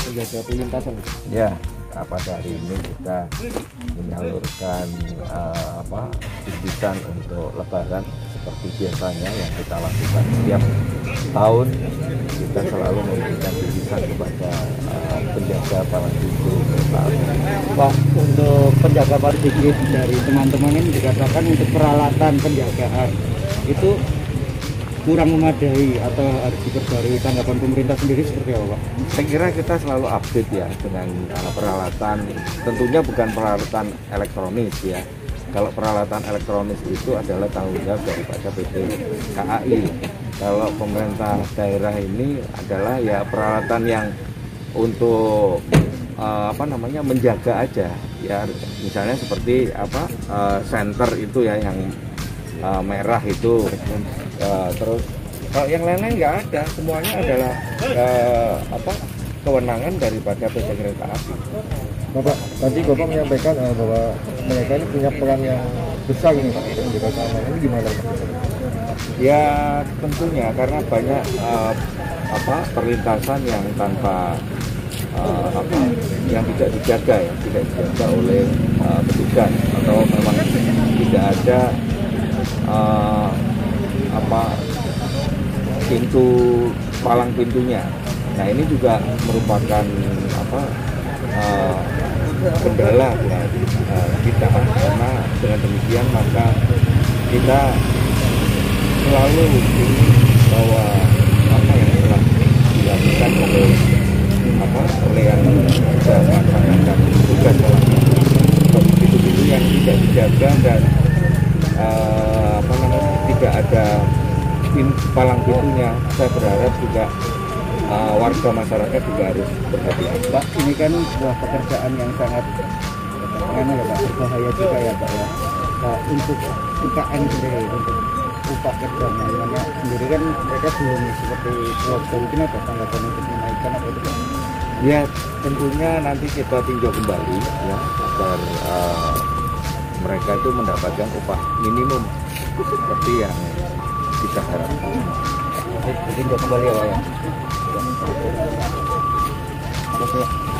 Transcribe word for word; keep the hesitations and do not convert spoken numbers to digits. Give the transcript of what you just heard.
penjaga perlintasan. Ya, pada hari ini kita menyalurkan uh, apa bingkisan untuk Lebaran seperti biasanya yang kita lakukan setiap tahun. Kita selalu memberikan bingkisan kepada uh, penjaga palang pintu kereta api. Pak, untuk penjaga palang pintu dari teman-teman ini dikatakan untuk peralatan penjagaan itu kurang memadai atau harus diperbarui. Tanggapan pemerintah sendiri seperti apa, Pak? Saya kira kita selalu update ya dengan uh, peralatan, tentunya bukan peralatan elektronis ya. Kalau peralatan elektronis itu adalah tanggung jawab daripada P T K A I. Kalau pemerintah daerah ini adalah ya peralatan yang untuk uh, apa namanya menjaga aja ya, misalnya seperti apa uh, center itu ya yang uh, merah itu. Uh, terus kalau yang lain-lain nggak ada, semuanya adalah uh, apa kewenangan daripada P T Kereta Api. Bapak, tadi Bapak menyampaikan uh, bahwa mereka ini punya peran yang besar ini Pak untuk menjaga keamanan. Ini gimana Pak? Ya tentunya karena banyak uh, apa perlintasan yang tanpa uh, apa yang tidak dijaga ya, tidak dijaga oleh uh, petugas atau memang tidak ada uh, apa pintu palang pintunya. Nah ini juga merupakan apa uh, kendala buat uh, kita, karena dengan demikian maka kita selalu ingin bahwa apa yang telah dilakukan oleh apa oleh yang sudah melaksanakan tugas palang pintu yang tidak dijaga dan uh, apa namanya tidak ada palang pintunya, saya berharap juga uh, warga masyarakat juga harus berhati-hati. Pak, ini kan sebuah pekerjaan yang sangat karena ya Pak, berbahaya juga ya Pak ya. Nah, untuk U K M sendiri, untuk upah kerja namanya sendiri kan mereka belum seperti keluarga, mungkin ada tanggapan untuk menaikkan apa itu Pak? Ya tentunya nanti kita tinjau kembali ya agar uh, mereka itu mendapatkan upah minimum seperti yang kita harapkan. Tinjau kembali ya Pak ya. Oke.